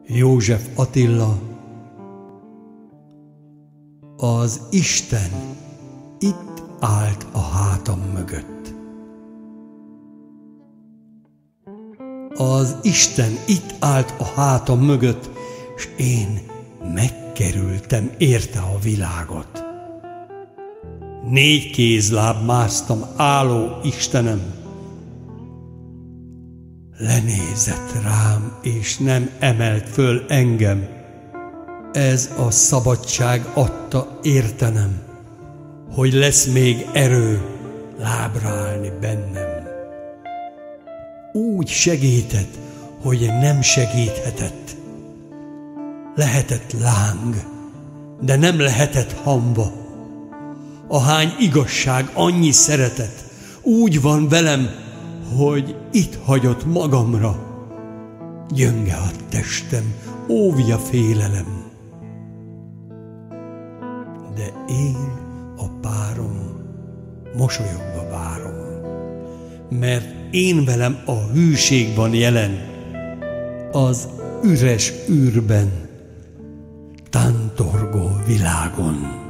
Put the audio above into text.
József Attila. Az Isten itt állt a hátam mögött. Az Isten itt állt a hátam mögött, s én megkerültem érte a világot. 4 kézláb másztam álló Istenem. Lenézett rám, és nem emelt föl engem. Ez a szabadság adta értenem, hogy lesz még erő lábra állni bennem. Úgy segített, hogy nem segíthetett. Lehetett láng, de nem lehetett hamba. Ahány igazság, annyi szeretet, úgy van velem, hogy itt hagyott magamra. Gyönge a testem, óvja félelem. De én a párom mosolyogva várom, mert én velem a hűség van jelen, az üres űrben, tántorgó világon.